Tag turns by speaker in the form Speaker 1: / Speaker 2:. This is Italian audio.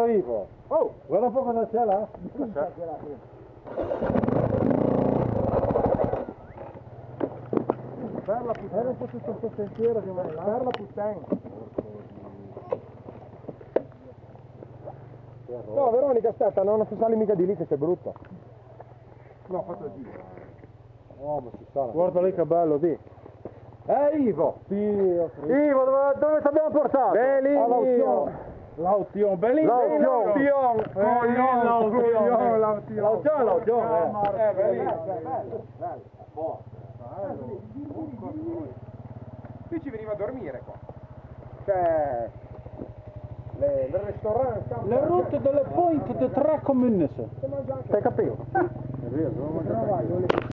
Speaker 1: Aspetta Ivo. Oh, guarda un po' cosa c'è là.
Speaker 2: Per la puttana. Un po' tutto questo sentiero che va là. Per la puttana. No, Veronica, aspetta, non si sale mica di lì che sei brutto. No, ho fatto il giro.
Speaker 1: Oh, ma si sa.
Speaker 2: Guarda lì che bello, di.
Speaker 1: Ivo!
Speaker 2: Dio,
Speaker 1: Ivo, dove ti abbiamo portato?
Speaker 2: Bellissimo! L'aution, bellissimo!
Speaker 1: L'aution!
Speaker 2: L'aution! Bellissimo! Qui ci veniva a dormire qua. Cioè... il ristorante...
Speaker 3: Le route delle point de 3 communes.
Speaker 1: Hai capito? È vero,